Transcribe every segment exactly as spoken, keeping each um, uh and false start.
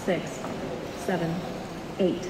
six, seven, eight.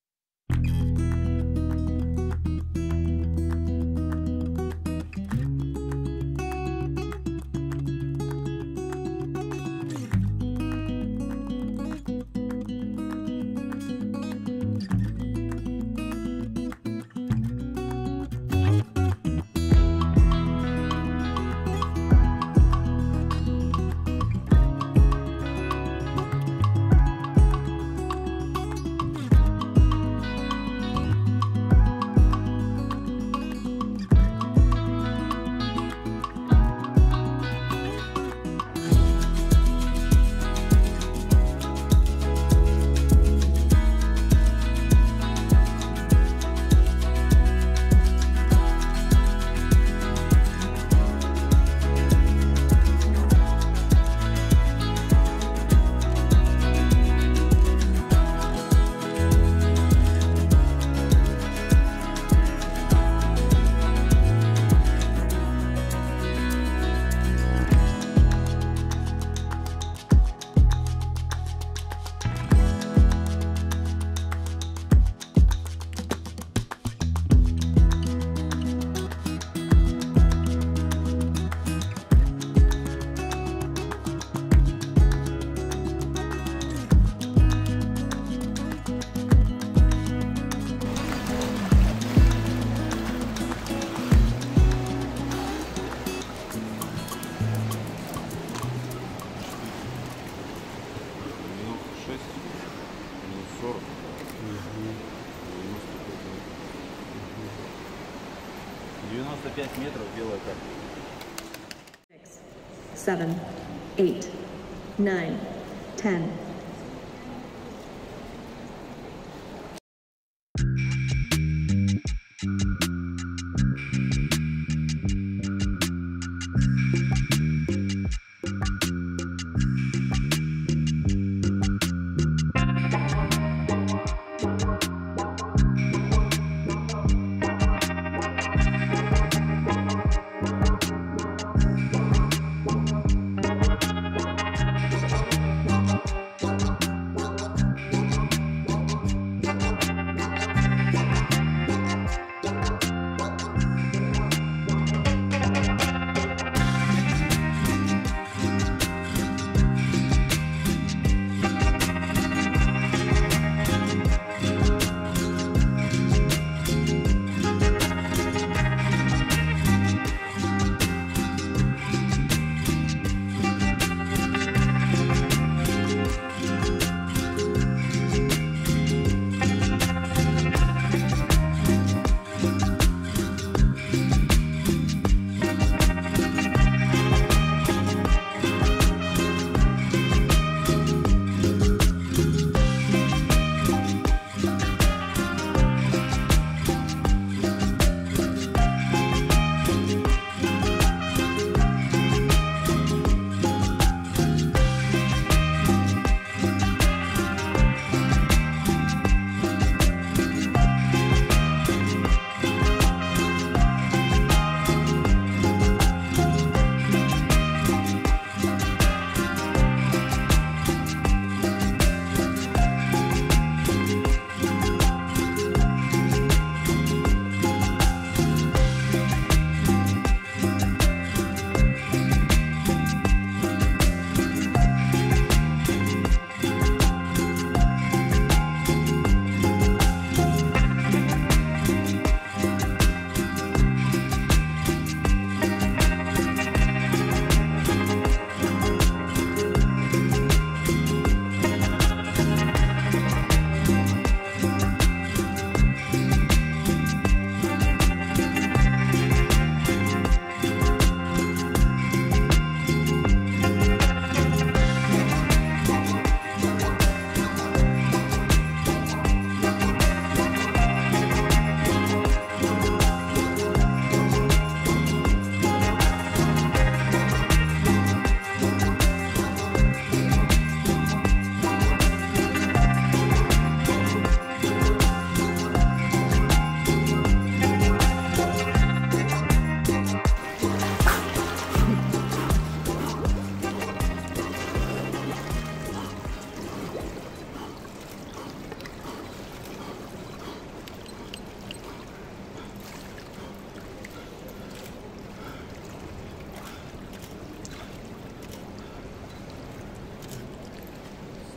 девяносто пять метров, белая карта. Six, seven, eight, nine, ten.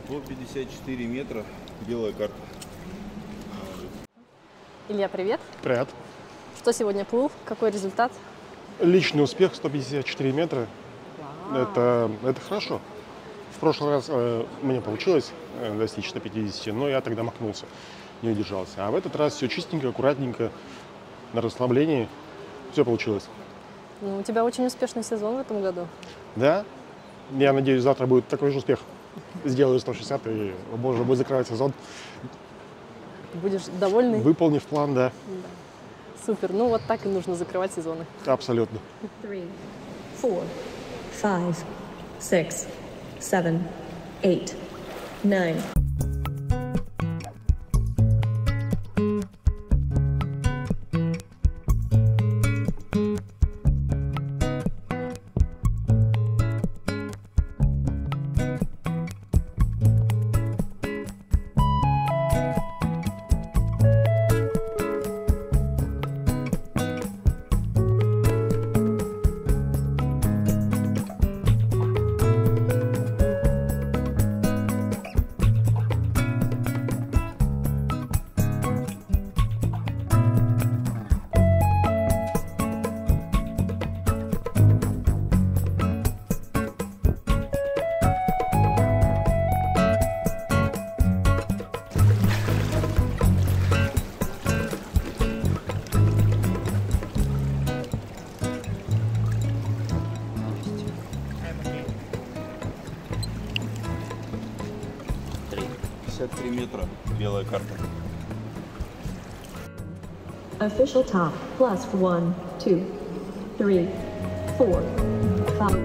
сто пятьдесят четыре метра, белая карта. Илья, привет. Привет. Что сегодня плыл? Какой результат? Личный успех сто пятьдесят четыре метра. Это, это хорошо. В прошлый раз э, мне получилось э, достичь ста пятидесяти, но я тогда махнулся, не удержался. А в этот раз все чистенько, аккуратненько, на расслаблении. Все получилось. Ну, у тебя очень успешный сезон в этом году. Да? Я надеюсь, завтра будет такой же успех. Сделаю сто шестьдесят и можно будет закрывать сезон. Будешь довольный? Выполнив план, да. Супер. Ну, вот так и нужно закрывать сезоны. Абсолютно. Three, four, five, six, seven, eight, nine. пятьдесят три метра, белая карта. Official top plus one, two, three, four, five.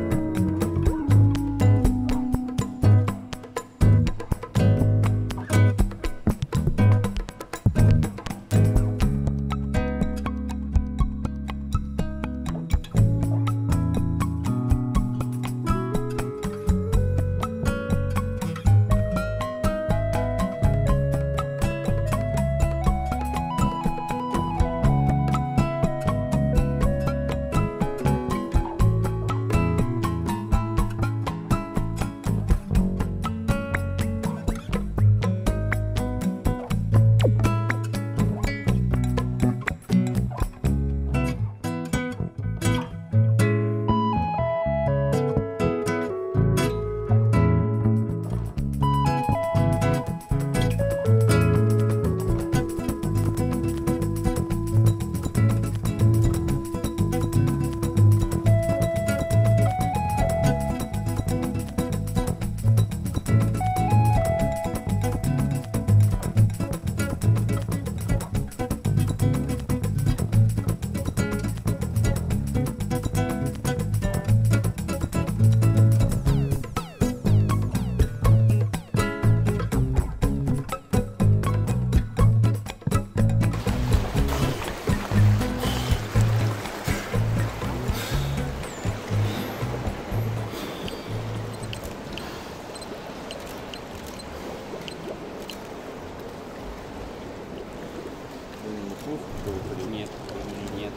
Нет, нет.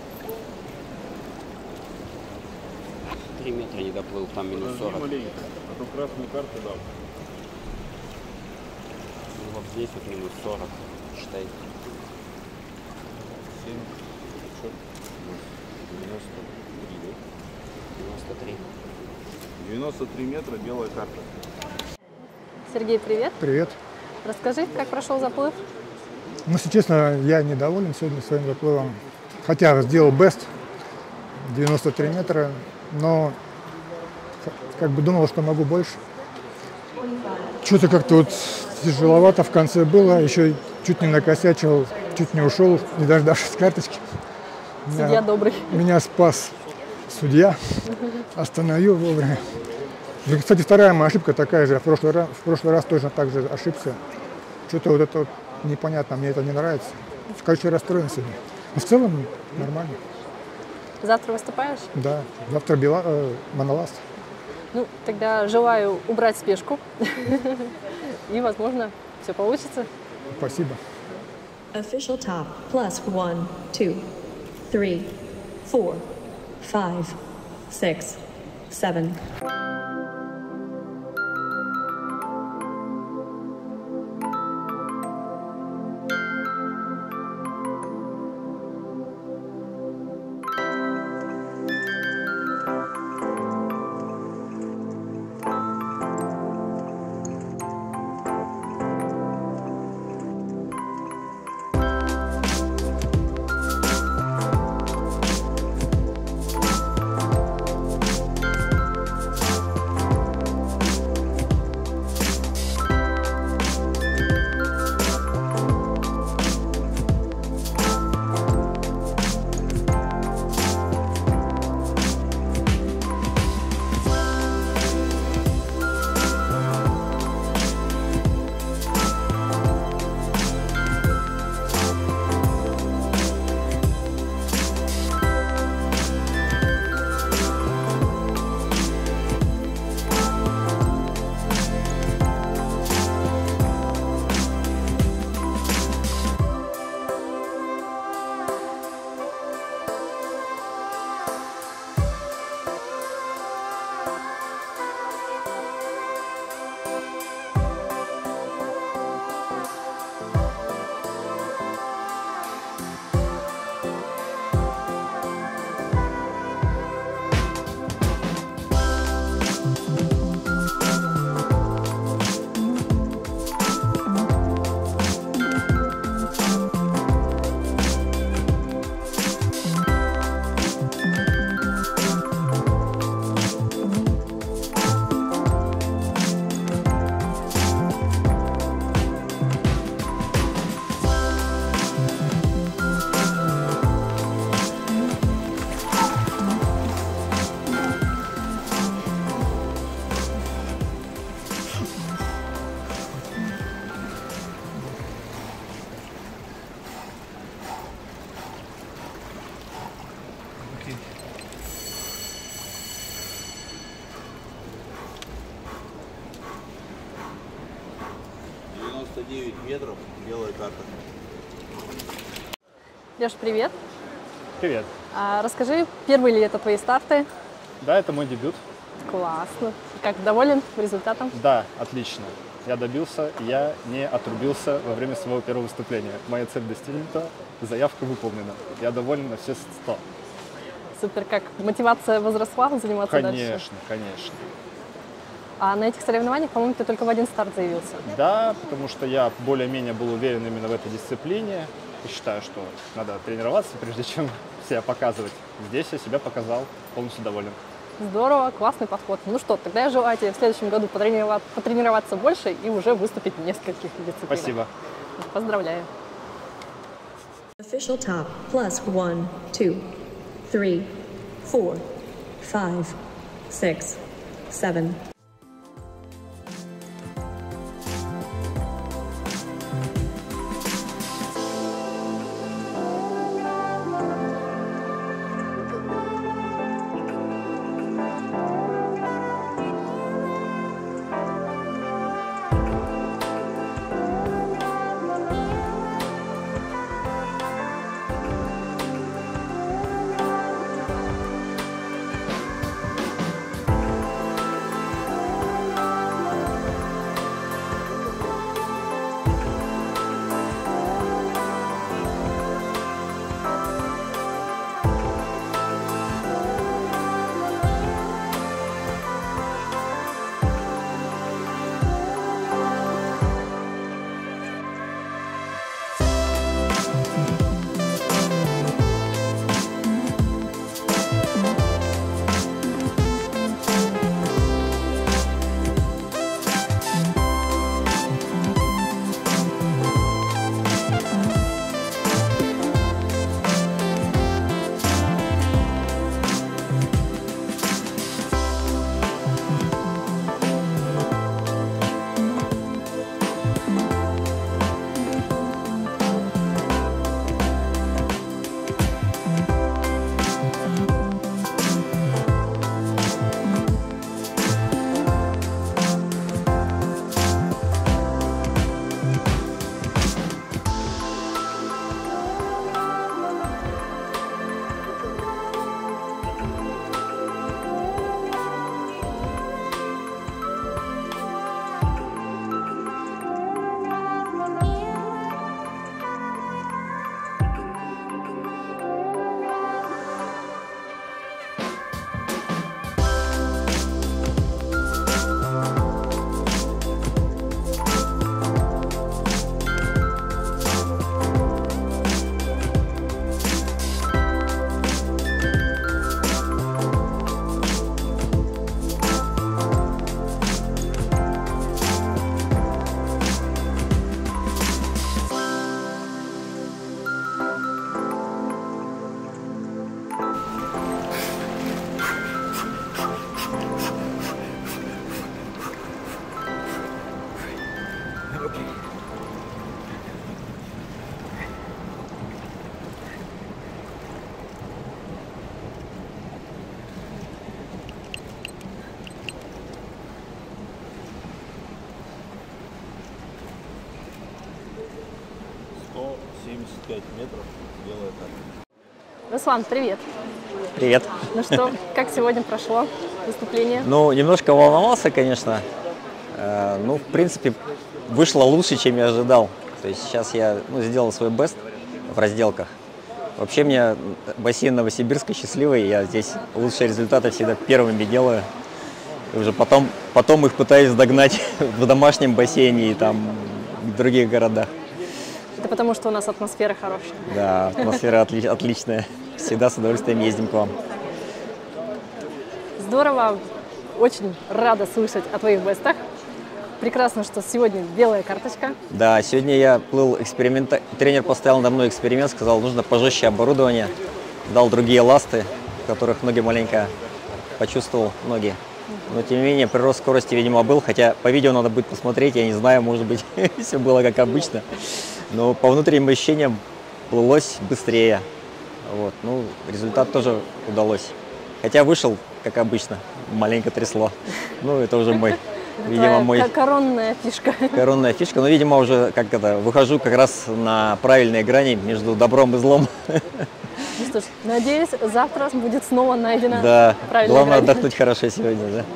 Три метра не доплыл, там минус сорок. Маленько, а то красную карту дал. Ну, вот здесь вот минус сорок, считай. семь, девяносто три, девяносто три. девяносто три метра, белая карта. Сергей, привет. Привет. Расскажи, как прошел заплыв? Ну, если честно, я недоволен сегодня своим заплывом. Хотя сделал бест девяносто три метра, но как бы думал, что могу больше. Что-то как-то вот тяжеловато в конце было, еще чуть не накосячил, чуть не ушел, не дождавшись карточки. Судья Меня, добрый. меня спас судья, остановил вовремя. Ну, кстати, вторая моя ошибка такая же. В прошлый раз, в прошлый раз точно так же ошибся. Что-то вот это вот непонятно, мне это не нравится. Короче, расстроен сегодня. Но в целом нормально. Завтра выступаешь? Да, завтра бела, э, моноласт. Ну, тогда желаю убрать спешку. И, возможно, все получится. Спасибо. Official top plus one, two, three, four, five, six, seven. девяносто девять метров, белая карта. Леш, привет. Привет. А расскажи, первые ли это твои старты? Да, это мой дебют. Классно. Как, доволен результатом? Да, отлично. Я добился, я не отрубился во время своего первого выступления. Моя цель достигнута, заявка выполнена. Я доволен на все сто. Супер, как мотивация возросла заниматься дальше? Конечно, конечно. А на этих соревнованиях, по-моему, ты только в один старт заявился. Да, потому что я более-менее был уверен именно в этой дисциплине. И считаю, что надо тренироваться, прежде чем себя показывать. Здесь я себя показал, полностью доволен. Здорово, классный подход. Ну что, тогда я желаю тебе в следующем году потренироваться, потренироваться больше и уже выступить в нескольких дисциплинах. Спасибо. Поздравляю. Official top plus one, two, three, four, five, six, seven. сто семьдесят пять метров, белая карта. Руслан, привет. Привет. Ну что, как сегодня прошло выступление? Ну, немножко волновался, конечно. Э, ну, в принципе, вышло лучше, чем я ожидал. То есть сейчас я ну, сделал свой бест в разделках. Вообще, мне бассейн Новосибирска счастливый. Я здесь лучшие результаты всегда первыми делаю. И уже потом, потом их пытаюсь догнать в домашнем бассейне и там в других городах. Это потому, что у нас атмосфера хорошая. Да, атмосфера отли отличная. Всегда с удовольствием ездим к вам. Здорово. Очень рада слышать о твоих бестах. Прекрасно, что сегодня белая карточка. Да, сегодня я плыл эксперимент. Тренер поставил на мной эксперимент, сказал, нужно пожестче оборудование. Дал другие ласты, в которых ноги маленько почувствовал, ноги. Но тем не менее прирост скорости, видимо, был. Хотя по видео надо будет посмотреть, я не знаю, может быть, все было как обычно. Но по внутренним ощущениям плылось быстрее. Вот. Ну, результат тоже удалось. Хотя вышел, как обычно, маленько трясло. Ну, это уже мой Это Видимо, твоя мой ко- коронная фишка. коронная фишка. Но, видимо, уже как это, выхожу как раз на правильные грани между добром и злом. Ну что ж, надеюсь, завтра будет снова найдена Да, правильная главное грань. отдохнуть хорошо сегодня, да.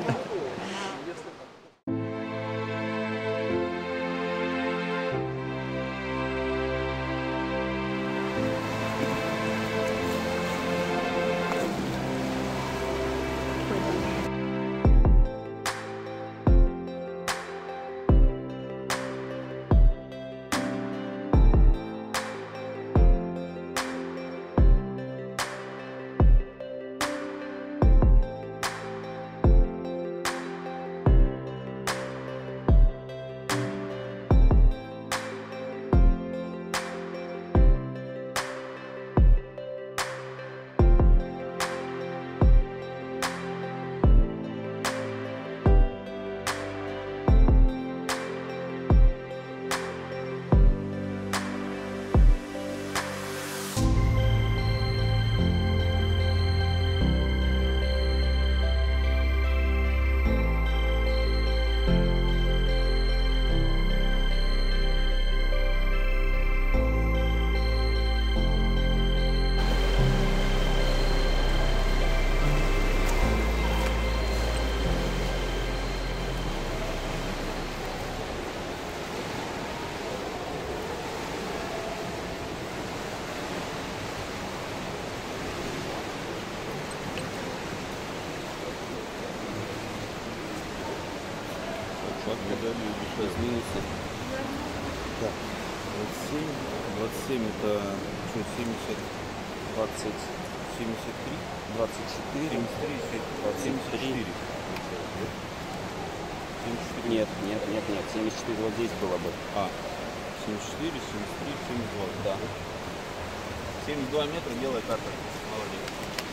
Шаг педали без минусов. Так, двадцать семь. двадцать семь это что, семьдесят, двадцать, семьдесят три, двадцать четыре, семьдесят три, семьдесят четыре. семьдесят четыре. Нет, нет, нет, нет, семьдесят четыре вот здесь было бы. А, семьдесят четыре, семьдесят три, семьдесят два. Да. семьдесят два метра, белая карта. Молодец.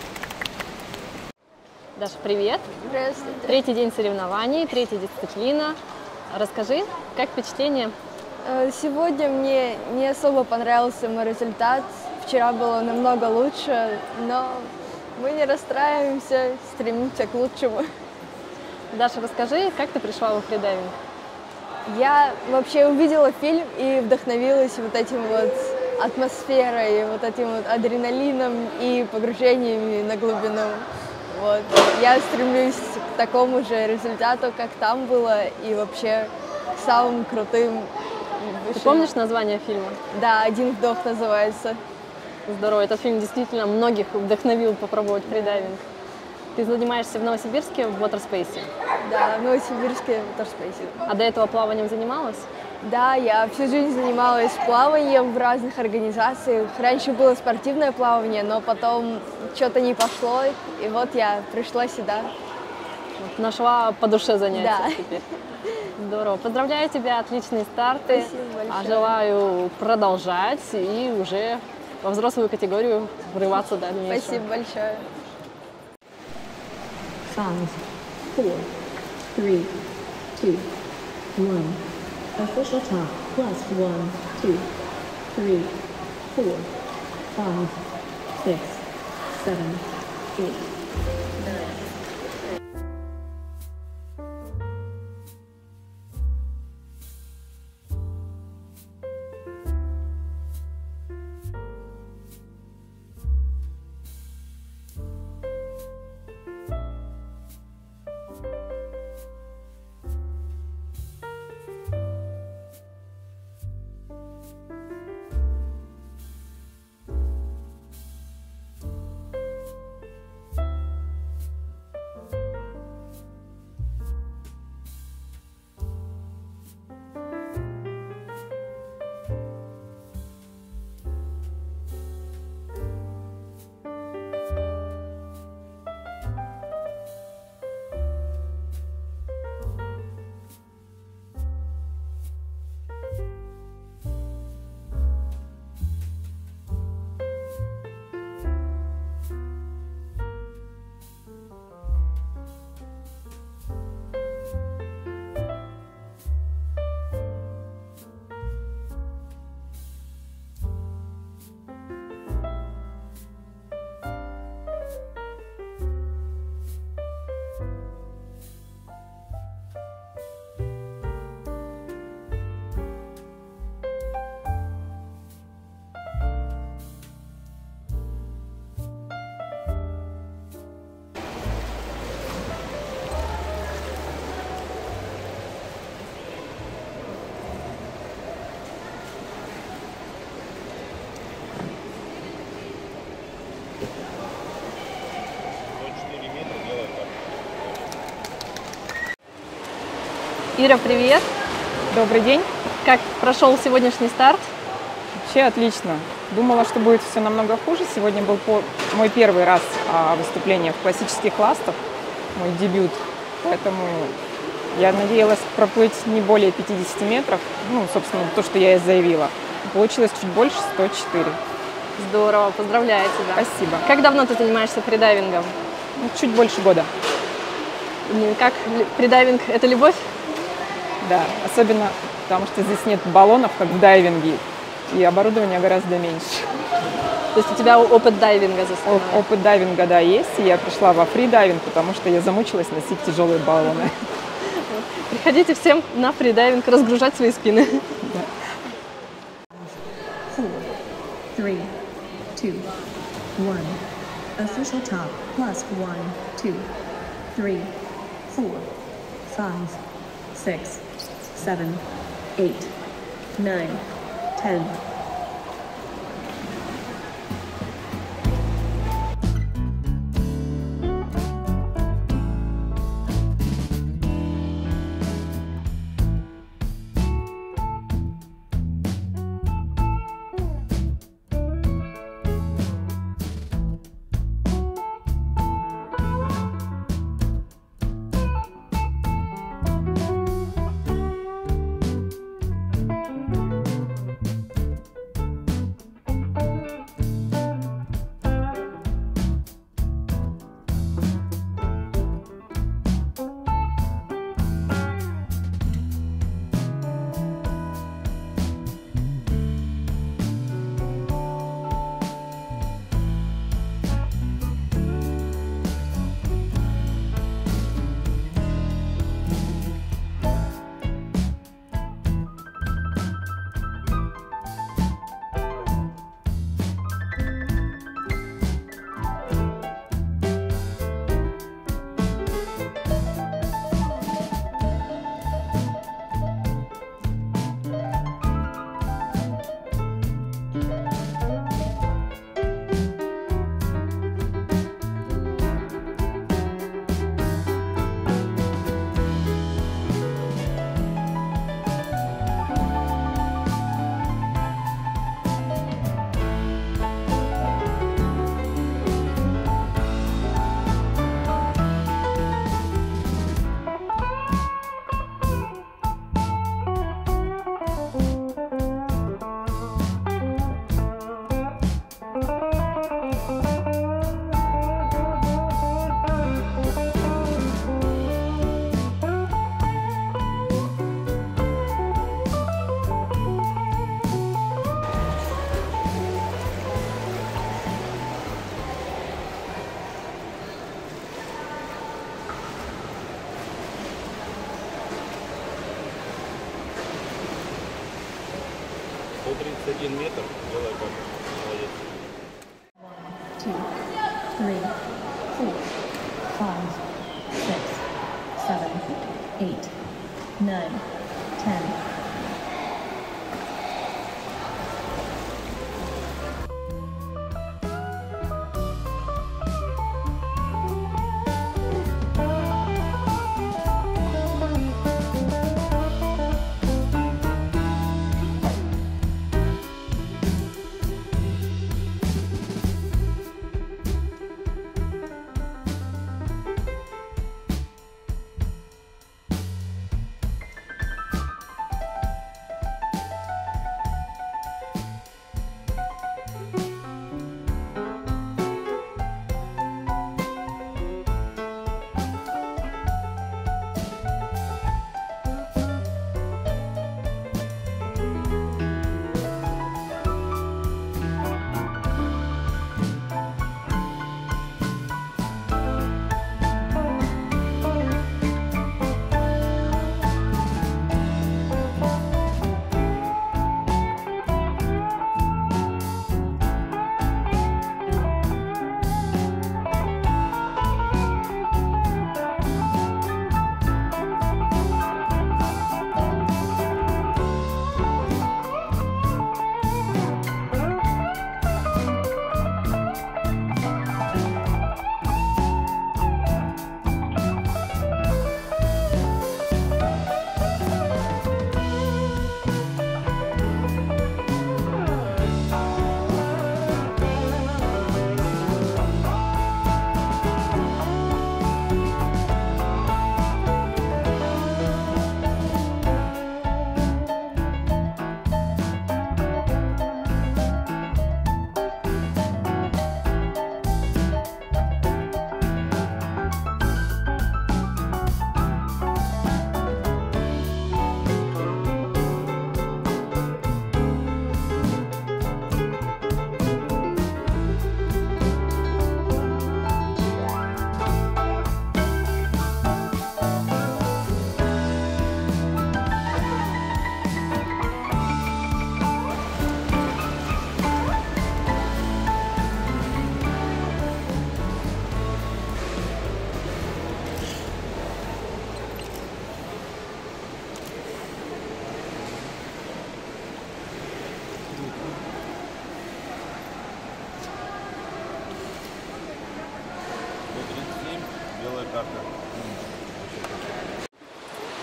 Даша, привет. Здравствуйте. Третий день соревнований, третья дисциплина. Расскажи, как впечатление? Э, Сегодня мне не особо понравился мой результат. Вчера было намного лучше, но мы не расстраиваемся, стремимся к лучшему. Даша, расскажи, как ты пришла во фридайвинг? Я вообще увидела фильм и вдохновилась вот этим вот атмосферой, вот этим вот адреналином и погружениями на глубину. Вот. Я стремлюсь к такому же результату, как там было, и вообще к самым крутым. Ты высшим. помнишь название фильма? Да, «Один вдох» называется. Здорово, этот фильм действительно многих вдохновил попробовать фридайвинг. Ты занимаешься в Новосибирске в Waterspace, Да, в Новосибирске в Waterspace. а до этого плаванием занималась? Да, я всю жизнь занималась плаванием в разных организациях. Раньше было спортивное плавание, но потом что-то не пошло, и вот я пришла сюда. Вот, нашла по душе занятия Да. теперь. Здорово. Поздравляю тебя, отличные старты. Спасибо большое. А желаю продолжать и уже во взрослую категорию врываться дальнейшего. Спасибо большое. Five, four, three, two, one. Official top plus one, two, three, four, five, six, seven, eight, nine. Ира, привет! Добрый день! Как прошел сегодняшний старт? Вообще отлично. Думала, что будет все намного хуже. Сегодня был по... мой первый раз а, выступление в классических ластах, мой дебют. Поэтому я надеялась проплыть не более пятидесяти метров. Ну, собственно, то, что я и заявила. Получилось чуть больше, сто четыре. Здорово, поздравляю тебя. Спасибо. Как давно ты занимаешься фридайвингом? Ну, чуть больше года. Как фридайвинг – это любовь? Да, особенно потому что здесь нет баллонов, как в дайвинге, и оборудования гораздо меньше. То есть у тебя опыт дайвинга за спиной? Опыт дайвинга, да, есть. И я пришла во фридайвинг, потому что я замучилась носить тяжелые баллоны. Приходите всем на фридайвинг разгружать свои спины. Да. Four, three, two, one. Official top plus one, two, three, four, five, six, seven, eight, nine, ten. сто тридцать один метр, делай как. Молодец. Two, three, four, five, six, seven, eight, nine, ten.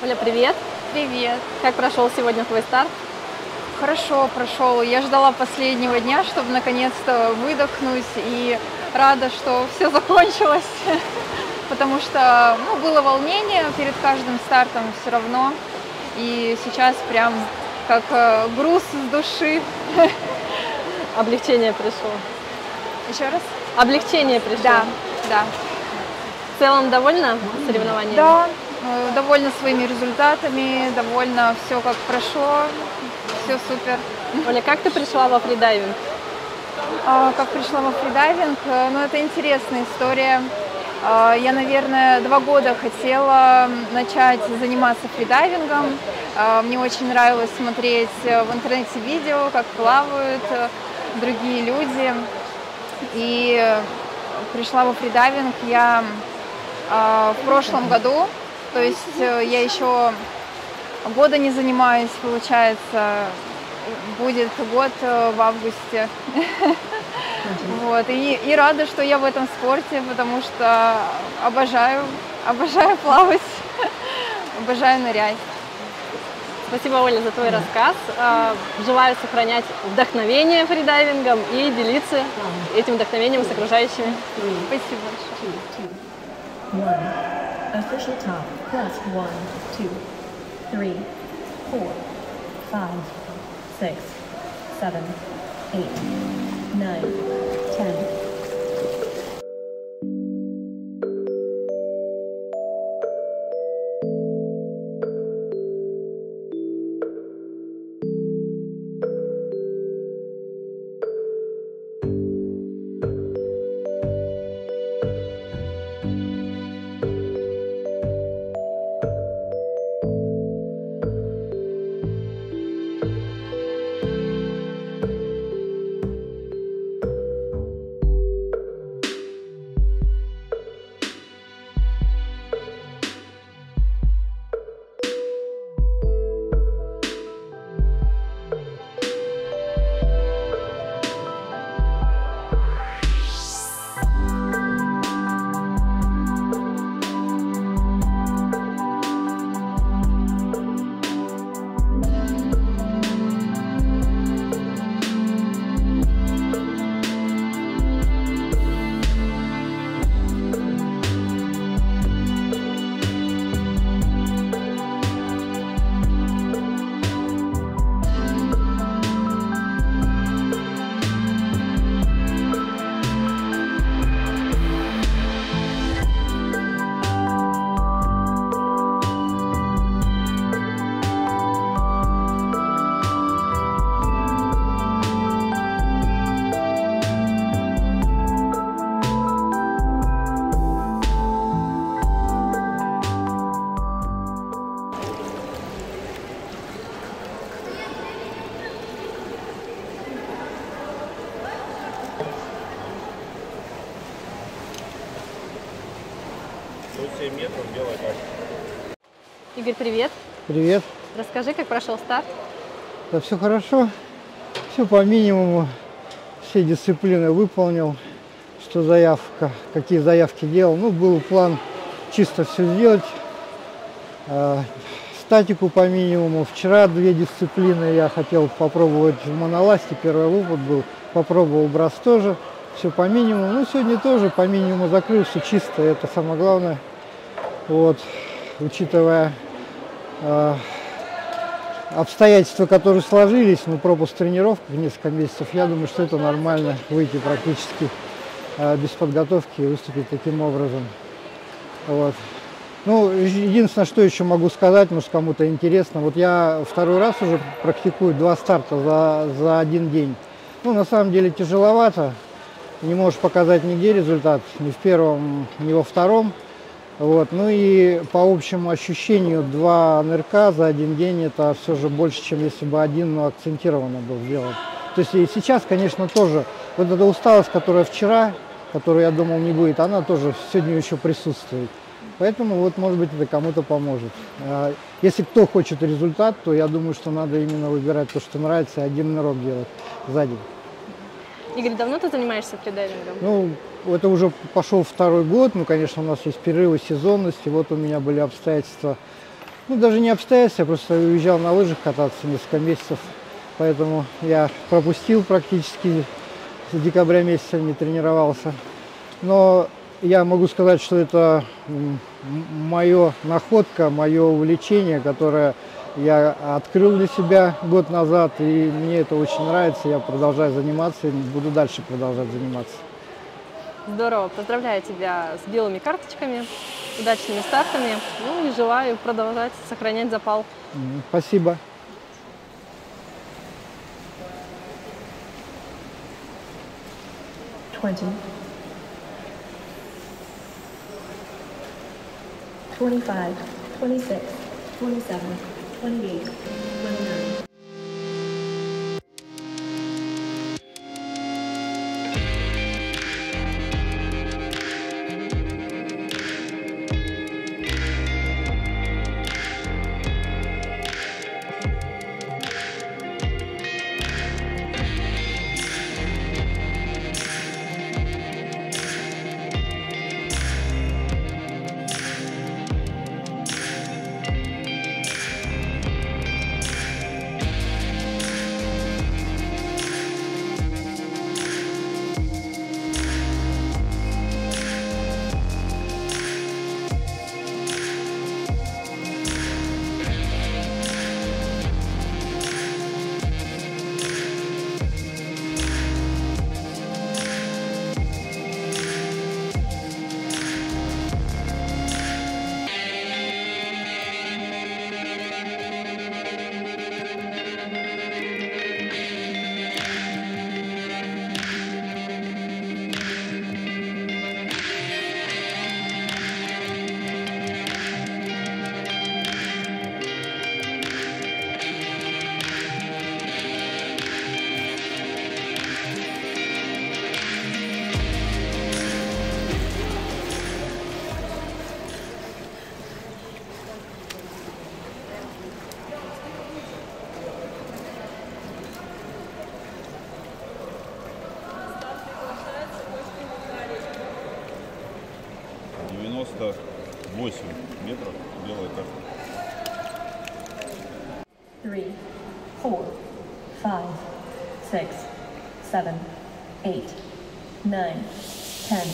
Оля, привет. Привет. Как прошел сегодня твой старт? Хорошо прошел. Я ждала последнего дня, чтобы наконец-то выдохнуть, и рада, что все закончилось, потому что ну, было волнение перед каждым стартом все равно, и сейчас прям как э, груз с души. Облегчение пришло. Еще раз? Облегчение пришло. Да, да. В целом довольна соревнованиями? Да, э, довольна своими результатами, довольна все как прошло, все супер. Оля, как ты пришла во фридайвинг? А, как пришла во фридайвинг? Ну, это интересная история. А, я, наверное, два года хотела начать заниматься фридайвингом. А, мне очень нравилось смотреть в интернете видео, как плавают другие люди. И пришла во фридайвинг я а, в прошлом году. То есть я еще года не занимаюсь, получается. Будет год в августе. Вот. И, и рада, что я в этом спорте, потому что обожаю, обожаю плавать, обожаю нырять. Спасибо, Оля, за твой рассказ. Желаю сохранять вдохновение фридайвингом и делиться этим вдохновением с окружающими. Спасибо большое. One. Official top plus one, two, three, four, five, six, seven, eight, nine, ten. сто семь метров, белая каша. Игорь, привет. Привет. Расскажи, как прошел старт? Да все хорошо, все по минимуму, все дисциплины выполнил, что заявка, какие заявки делал. Ну, был план чисто все сделать, э, статику по минимуму. Вчера две дисциплины я хотел попробовать в моноласте, первый опыт был, попробовал брас тоже, все по минимуму. Ну, сегодня тоже по минимуму закрылся чисто, это самое главное. Вот, учитывая э, обстоятельства, которые сложились, ну, пропуск тренировок несколько месяцев, я думаю, что это нормально выйти практически э, без подготовки и выступить таким образом. Вот. Ну, единственное, что еще могу сказать, может, кому-то интересно, вот я второй раз уже практикую два старта за, за один день. Ну, на самом деле тяжеловато, не можешь показать нигде результат, ни в первом, ни во втором. Вот. Ну и по общему ощущению два нырка за один день это все же больше, чем если бы один, но акцентированно был сделан. То есть и сейчас, конечно, тоже вот эта усталость, которая вчера, которую я думал не будет, она тоже сегодня еще присутствует. Поэтому вот, может быть, это кому-то поможет. Если кто хочет результат, то я думаю, что надо именно выбирать то, что нравится, и один нырок делать за день. Игорь, давно ты занимаешься фридайвингом? Ну, это уже пошел второй год. Ну, конечно, у нас есть перерывы сезонности. Вот у меня были обстоятельства Ну, даже не обстоятельства, я просто уезжал на лыжах кататься несколько месяцев, поэтому я пропустил практически, с декабря месяца не тренировался. Но я могу сказать, что это моя находка, мое увлечение, которое я открыл для себя год назад, и мне это очень нравится, я продолжаю заниматься и буду дальше продолжать заниматься. Здорово, поздравляю тебя с белыми карточками, удачными стартами, ну и желаю продолжать сохранять запал. Спасибо. twenty, twenty-five, twenty-six, twenty-seven, twenty-eight, twenty-nine. девяносто восемь метров, белая карта. Three, four, five, six, seven, eight, nine, ten.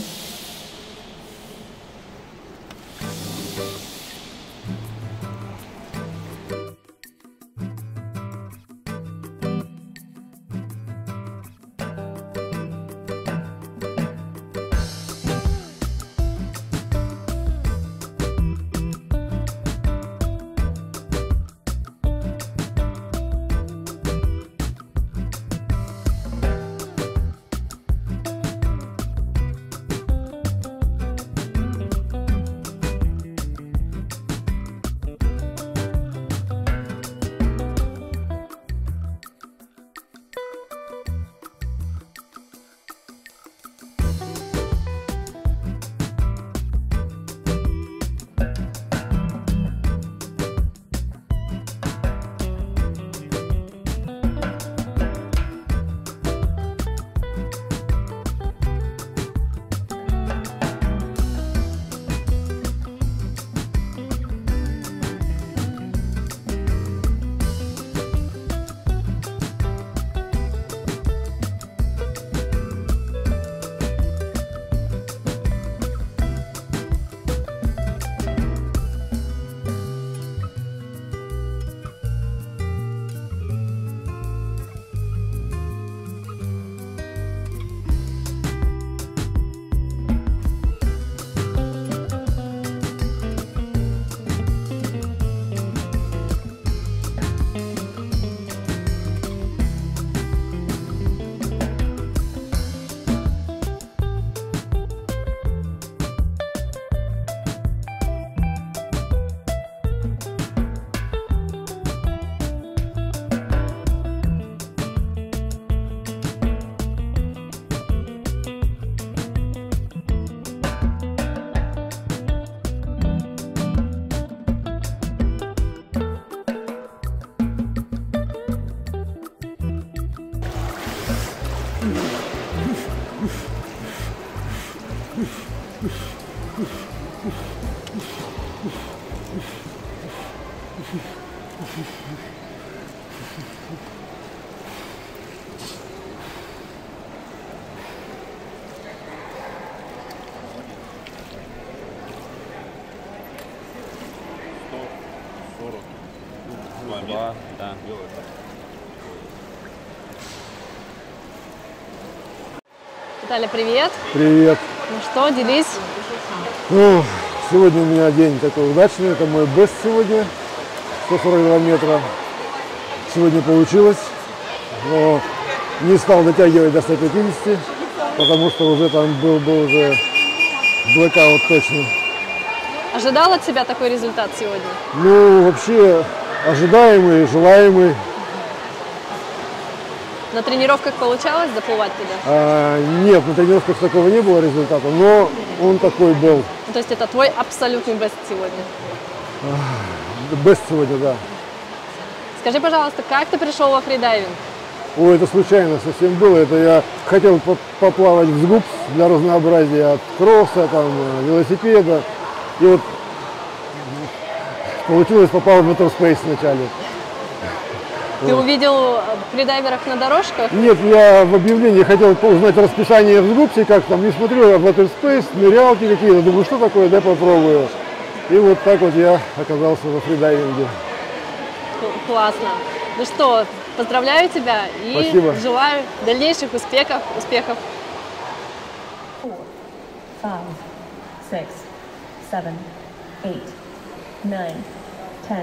Два, да. Виталий, привет. Привет. Ну что, делись? Ну, сегодня у меня день такой удачный. Это мой бест сегодня. сто сорок два метра. Сегодня получилось. Но не стал дотягивать до ста пятидесяти, потому что уже там был бы уже блэкаут точно. Ожидал от себя такой результат сегодня? Ну, вообще ожидаемый, желаемый. На тренировках получалось доплывать туда? А, нет, на тренировках такого не было результата, но он такой был. Ну, то есть это твой абсолютный бест сегодня? Бест сегодня, да. Скажи, пожалуйста, как ты пришел во фридайвинг? Ой, это случайно совсем было. Это я хотел поплавать в сгупс для разнообразия от кросса, там, велосипеда. И вот получилось, попал в Motorspace вначале. Ты Вот. увидел фридайверов на дорожках? Нет, я в объявлении хотел узнать расписание в сгупсе, как там, не смотрю, в Motorspace, нырялки какие-то. Думаю, что такое, дай попробую. И вот так вот я оказался во фридайвинге. Классно. Ну что, поздравляю тебя и Спасибо. желаю дальнейших успехов, успехов. Four, five, six, seven, eight, nine, ten.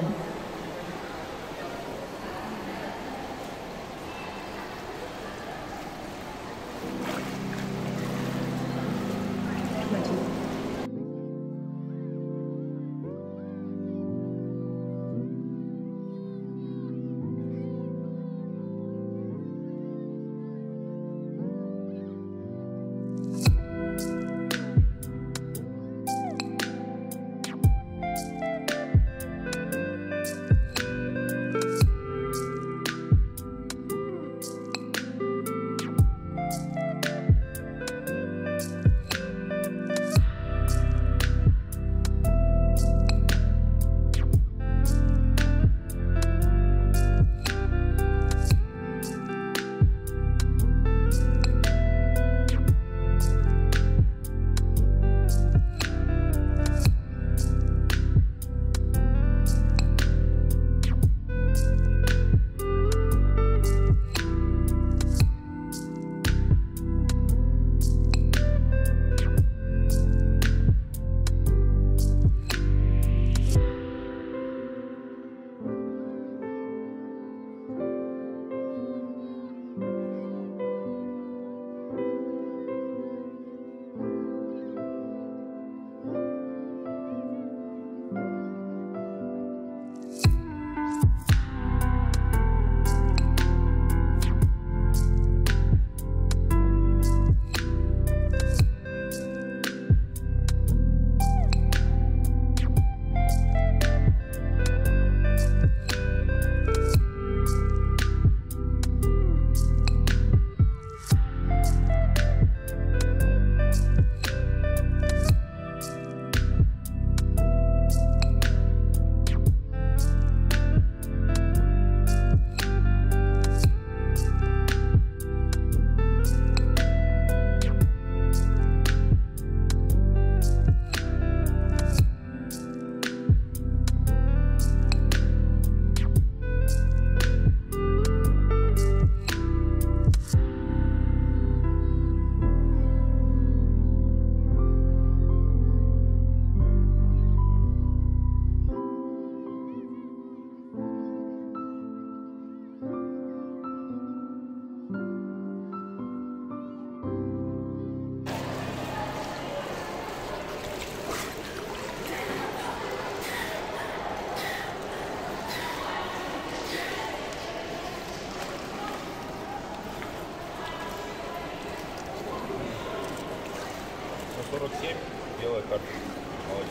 сорок семь, белая карта. Молодец.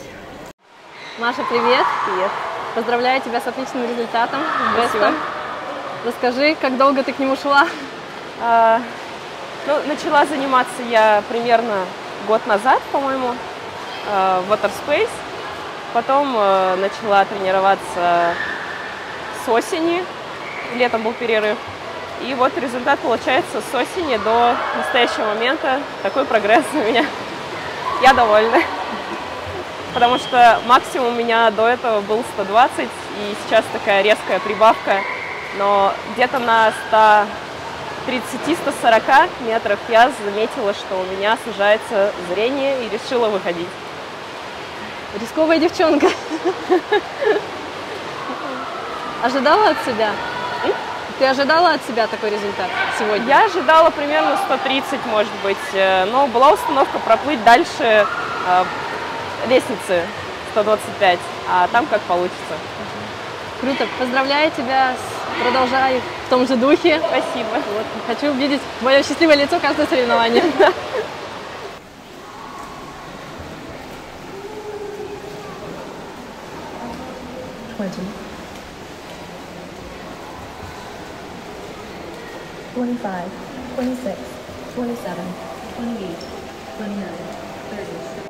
Маша, привет. Привет. Поздравляю тебя с отличным результатом. Бестом. Расскажи, как долго ты к нему шла? А, ну, начала заниматься я примерно год назад, по-моему, в Motorspace. Потом начала тренироваться с осени, летом был перерыв. И вот результат получается с осени до настоящего момента. Такой прогресс у меня. Я довольна. Потому что максимум у меня до этого был сто двадцать, и сейчас такая резкая прибавка. Но где-то на ста тридцати — ста сорока метрах я заметила, что у меня сужается зрение, и решила выходить. Рисковая девчонка. Ожидала от себя? Ты ожидала от себя такой результат сегодня? Я ожидала примерно сто тридцать, может быть, но была установка проплыть дальше э, лестницы сто двадцать пять, а там как получится. Круто. Поздравляю тебя, продолжай в том же духе. Спасибо. Вот. Хочу увидеть твое счастливое лицо каждое соревнование. twenty, twenty-five, twenty-six, twenty-seven, twenty-eight, twenty-nine, thirty.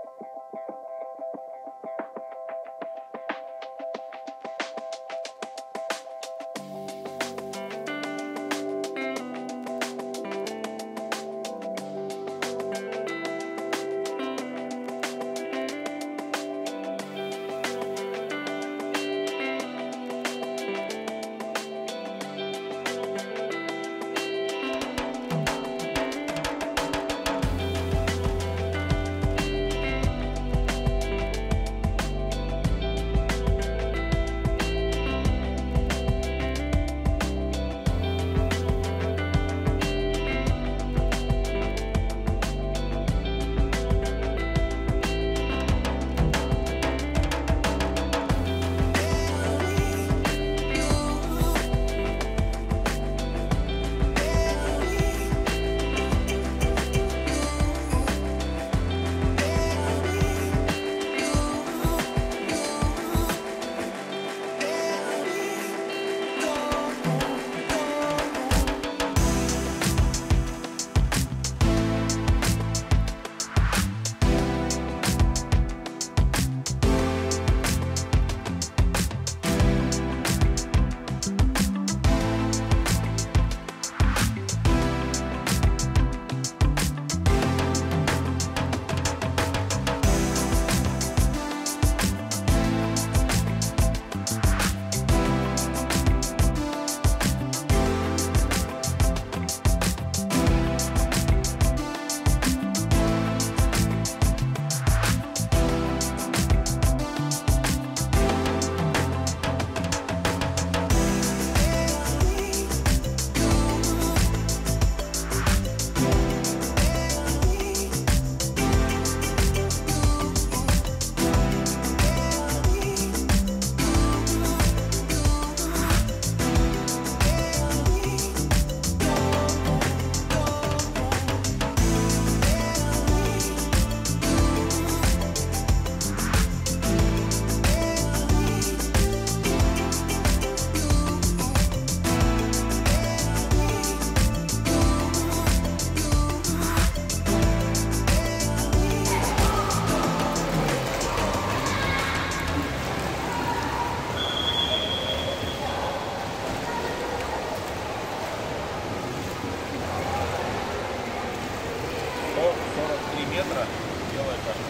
метра, белая каша.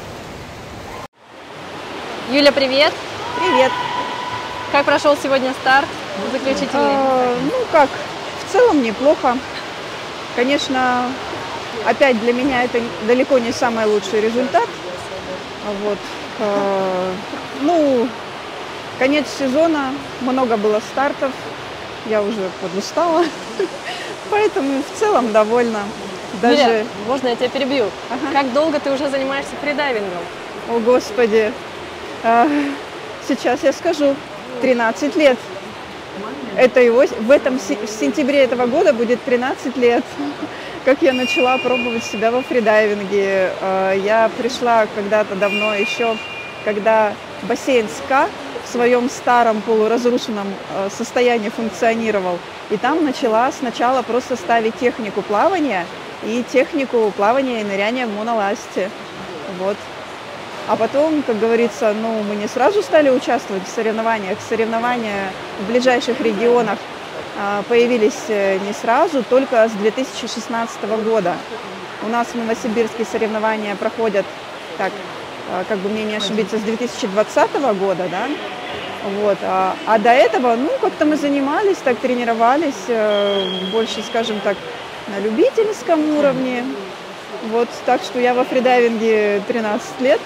Юля, привет. Привет. Как прошел сегодня старт заключительный? А, ну как, в целом неплохо. Конечно, опять для меня это далеко не самый лучший результат. Вот. А, ну, конец сезона, много было стартов, я уже подустала, поэтому в целом довольна. Даже... Юля, можно я тебя перебью? Ага. Как долго ты уже занимаешься фридайвингом? О, Господи! А, сейчас я скажу. тринадцать лет. Это его, в, этом, в сентябре этого года будет тринадцать лет, как я начала пробовать себя во фридайвинге. Я пришла когда-то давно еще, когда бассейн СКА в своем старом полуразрушенном состоянии функционировал. И там начала сначала просто ставить технику плавания и технику плавания и ныряния в моноласте. Вот. А потом, как говорится, ну, мы не сразу стали участвовать в соревнованиях. Соревнования в ближайших регионах а, появились не сразу, только с две тысячи шестнадцатого года. У нас в Новосибирске соревнования проходят, так, а, как бы мне не ошибиться, с две тысячи двадцатого года, да? Вот. А, а до этого, ну, как-то мы занимались, так тренировались, э, больше, скажем так, на любительском уровне. Вот, так что я во фридайвинге тринадцать лет.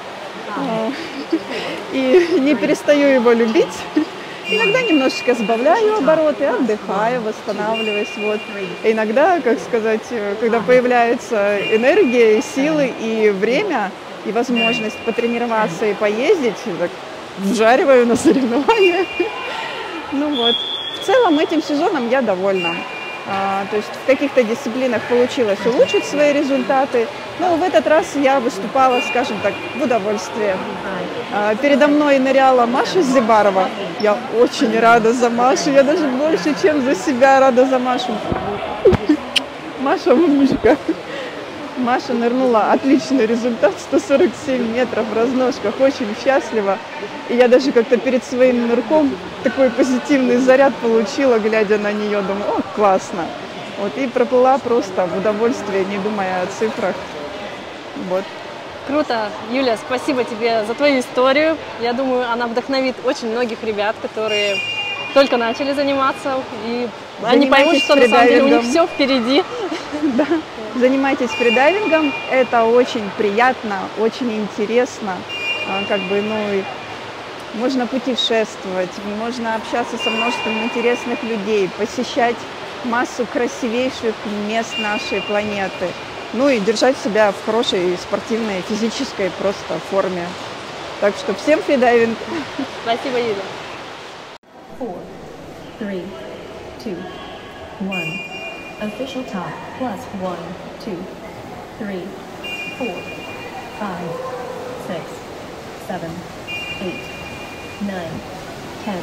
И не перестаю его любить. Иногда немножечко сбавляю обороты, отдыхаю, восстанавливаюсь. Вот. Иногда, как сказать, когда появляется энергия, и силы, и время, и возможность потренироваться и поездить, так вжариваю на соревнования. Ну вот. В целом этим сезоном я довольна. А, то есть в каких-то дисциплинах получилось улучшить свои результаты, но в этот раз я выступала, скажем так, в удовольствие. А, передо мной ныряла Маша Зибарова. Я очень рада за Машу, я даже больше, чем за себя рада за Машу. Маша умничка. Маша нырнула, отличный результат, сто сорок семь метров в разножках, очень счастлива. И я даже как-то перед своим нырком такой позитивный заряд получила, глядя на нее, думаю, о, классно. Вот, и проплыла просто в удовольствие, не думая о цифрах. Вот. Круто. Юля, спасибо тебе за твою историю. Я думаю, она вдохновит очень многих ребят, которые только начали заниматься, и они поймут, что на самом деле у них все впереди. Да. Занимайтесь фридайвингом, это очень приятно, очень интересно, как бы, ну, можно путешествовать, можно общаться со множеством интересных людей, посещать массу красивейших мест нашей планеты, ну и держать себя в хорошей спортивной, физической просто форме. Так что всем фридайвинг! Спасибо, Юля! Four, three, two, one. Official top plus one, two, three, four, five, six, seven, eight, nine, ten.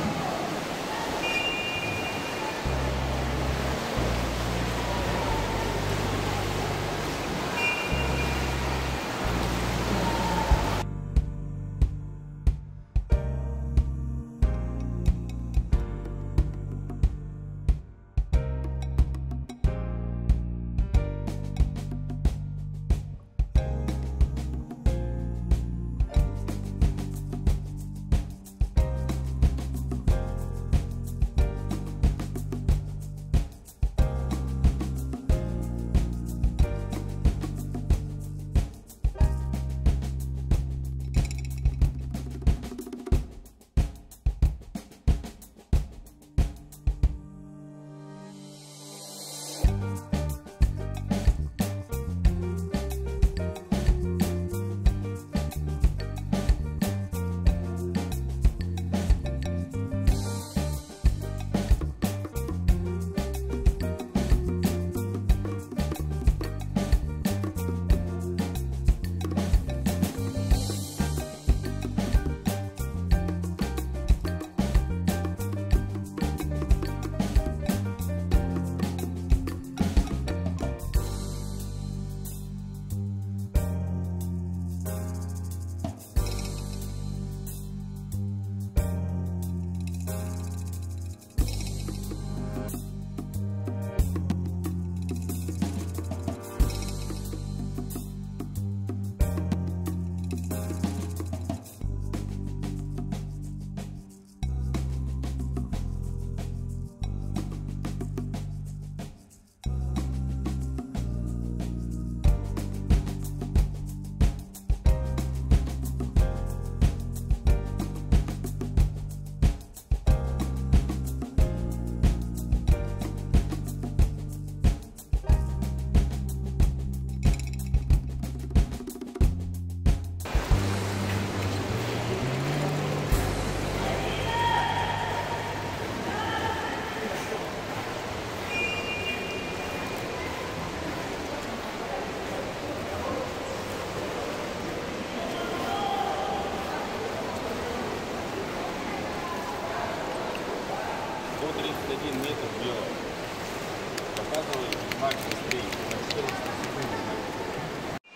тридцать один метр вверх. Показываю знак быстрее.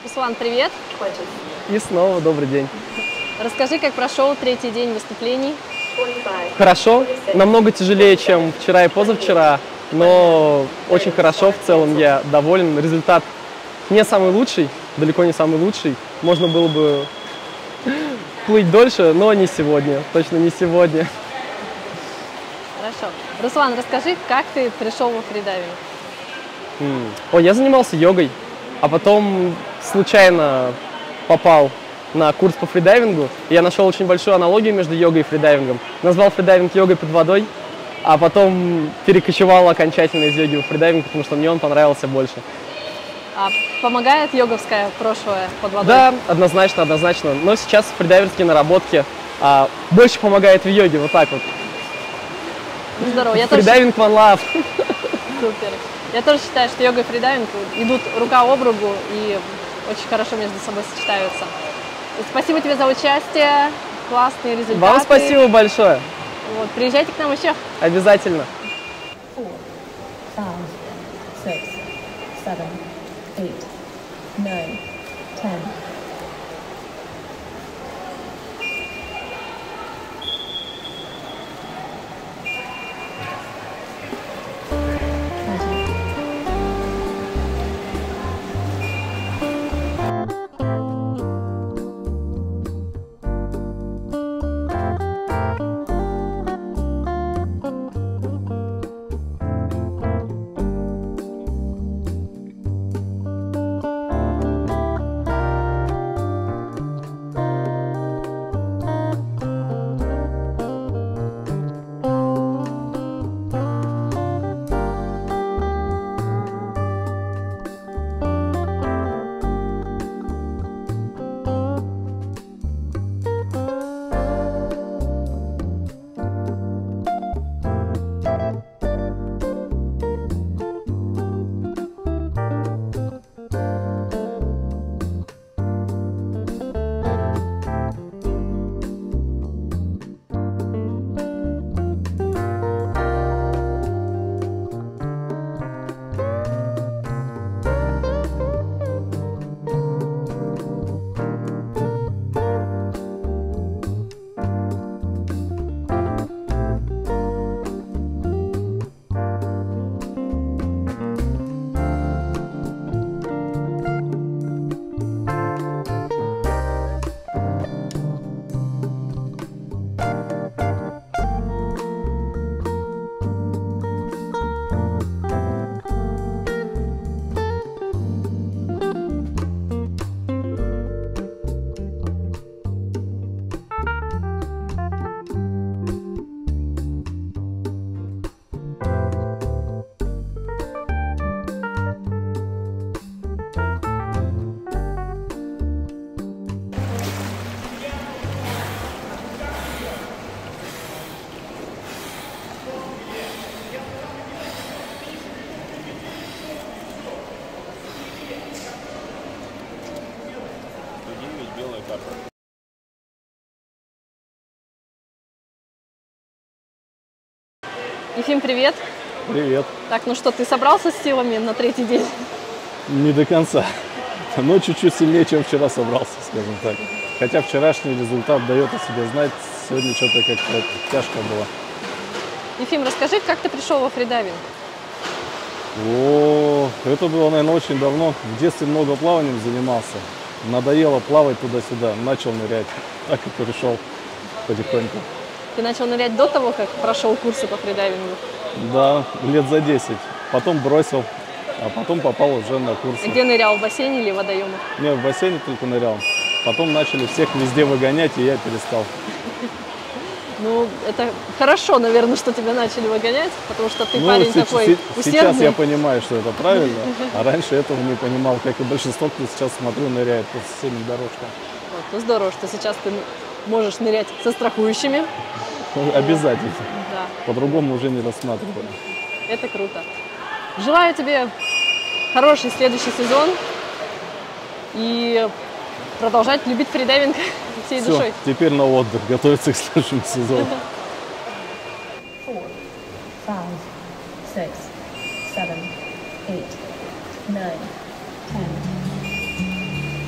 Руслан, привет. И снова добрый день. Расскажи, как прошел третий день выступлений. Хорошо, намного тяжелее, чем вчера и позавчера, но очень хорошо, в целом я доволен. Результат не самый лучший, далеко не самый лучший. Можно было бы плыть дольше, но не сегодня, точно не сегодня. Хорошо. Руслан, расскажи, как ты пришел во фридайвинг? Ой, я занимался йогой, а потом случайно попал на курс по фридайвингу. И я нашел очень большую аналогию между йогой и фридайвингом. Назвал фридайвинг йогой под водой, а потом перекочевал окончательно из йоги в фридайвинг, потому что мне он понравился больше. А помогает йоговское прошлое под водой? Да, однозначно, однозначно. Но сейчас фридайверские наработки а, больше помогает в йоге, вот так вот. Здорово. Я фридайвинг тоже... one love. Супер. Я тоже считаю, что йога и фридайвинг идут рука об руку и очень хорошо между собой сочетаются. И спасибо тебе за участие, классные результаты. Вам спасибо большое. Вот, приезжайте к нам еще. Обязательно. Four, five, six, seven, eight, nine, ten. Ефим, привет. Привет. Так, ну что, ты собрался с силами на третий день? Не до конца, но чуть-чуть сильнее, чем вчера собрался, скажем так. Хотя вчерашний результат дает о себе знать, сегодня что-то как-то тяжко было. Ефим, расскажи, как ты пришел во фридайвинг? О, это было, наверное, очень давно. В детстве много плаванием занимался. Надоело плавать туда-сюда, начал нырять. Так и пришел потихоньку. Ты начал нырять до того, как прошел курсы по фридайвингу? Да, лет за десять. Потом бросил, а потом попал уже на курсы. Где нырял, в бассейне или в водоемах? Не, в бассейне только нырял. Потом начали всех везде выгонять, и я перестал. Ну, это хорошо, наверное, что тебя начали выгонять, потому что ты ну, парень сейчас, такой усердный. Сейчас я понимаю, что это правильно, а раньше этого не понимал, как и большинство, кто сейчас, смотрю, ныряет по всеми дорожкам. Вот, ну здорово, что сейчас ты можешь нырять со страхующими. Обязательно. Да. По-другому уже не рассматривали. Это круто. Желаю тебе хороший следующий сезон и продолжать любить фридайвинг всей Все, душой. теперь на отдых, готовиться к следующему сезону. Four, five, six, seven, eight, nine, ten.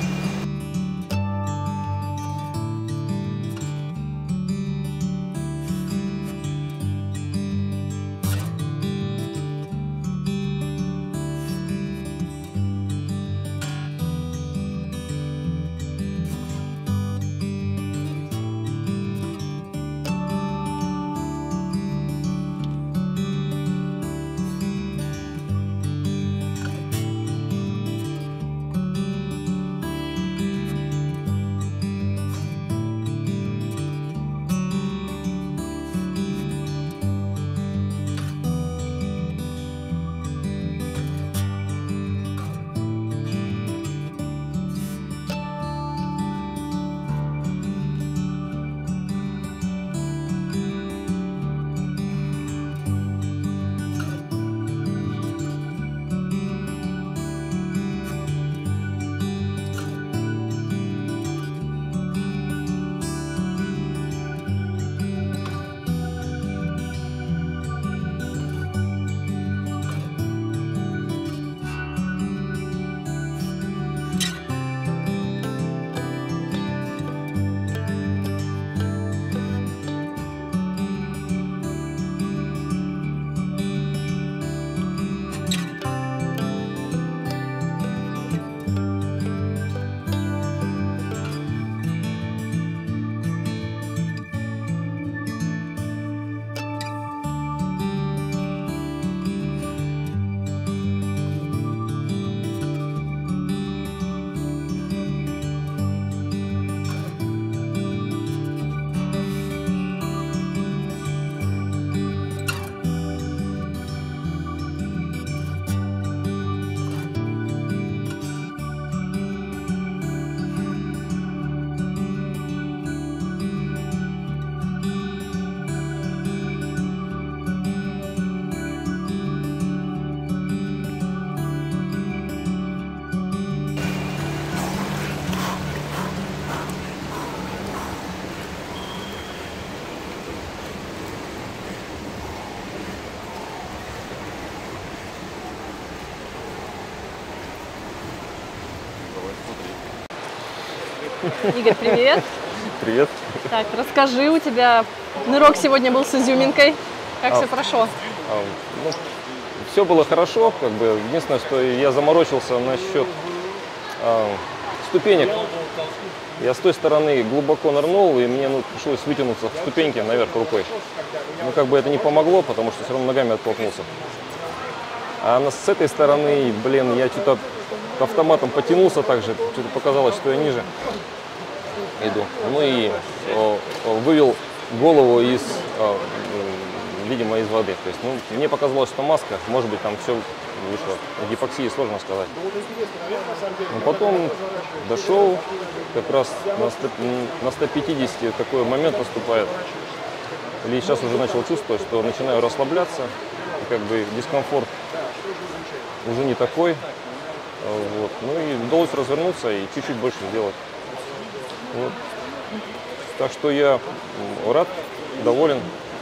Игорь, привет. Привет. Так, расскажи, у тебя нырок сегодня был с изюминкой. Как А, все прошло? А, ну, все было хорошо, как бы. Единственное, что я заморочился насчет а, ступенек. Я с той стороны глубоко нырнул, и мне ну, пришлось вытянуться в ступеньки наверх рукой. Ну, как бы это не помогло, потому что все равно ногами оттолкнулся. А на, с этой стороны, блин, я что-то к автоматам потянулся также, что-то показалось, что я ниже иду. Ну и о, о, вывел голову из, о, видимо, из воды. То есть, ну, мне показалось, что маска, может быть, там все вышло. В гипоксии сложно сказать. Но потом дошел, как раз на, сто, на сто пятидесяти такой момент наступает. Или сейчас уже начал чувствовать, что начинаю расслабляться, и как бы дискомфорт уже не такой. Вот. Ну и удалось развернуться и чуть-чуть больше сделать. Вот. Так что я рад, доволен.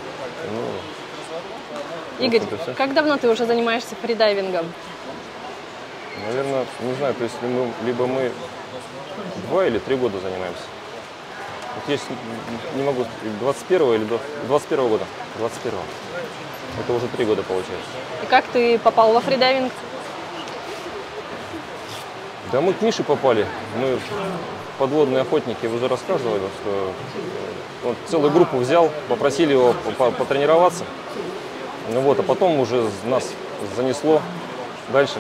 Ну, Игорь, вот как давно ты уже занимаешься фридайвингом? Наверное, не знаю, то есть мы, либо мы два или три года занимаемся. Вот я не могу, двадцать первого или двадцать первого года. двадцать первого. Это уже три года получается. И как ты попал во фридайвинг? Да мы к Мише попали. Мы подводные охотники, уже рассказывали, что он целую группу взял, попросили его потренироваться. Ну вот, а потом уже нас занесло дальше.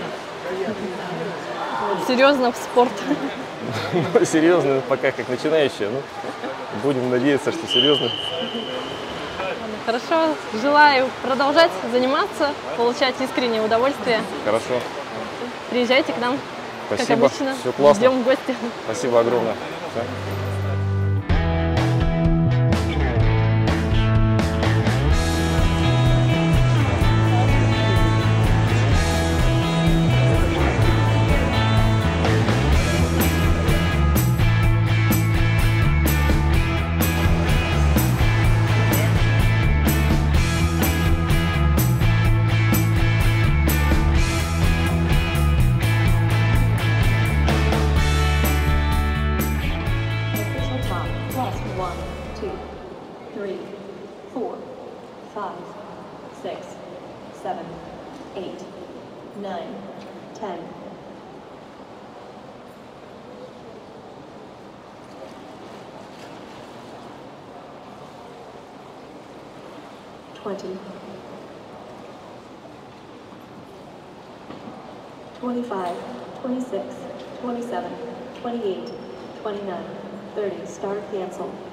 Серьезно в спорт? Серьезно, пока как начинающие. Ну, будем надеяться, что серьезно. Хорошо, желаю продолжать заниматься, получать искреннее удовольствие. Хорошо. Приезжайте к нам, Спасибо. как обычно. Все классно. Ждем в гости. Спасибо огромное. Все. twenty, twenty-five, twenty-six, twenty-seven, twenty-eight, twenty-nine, thirty. Start cancel.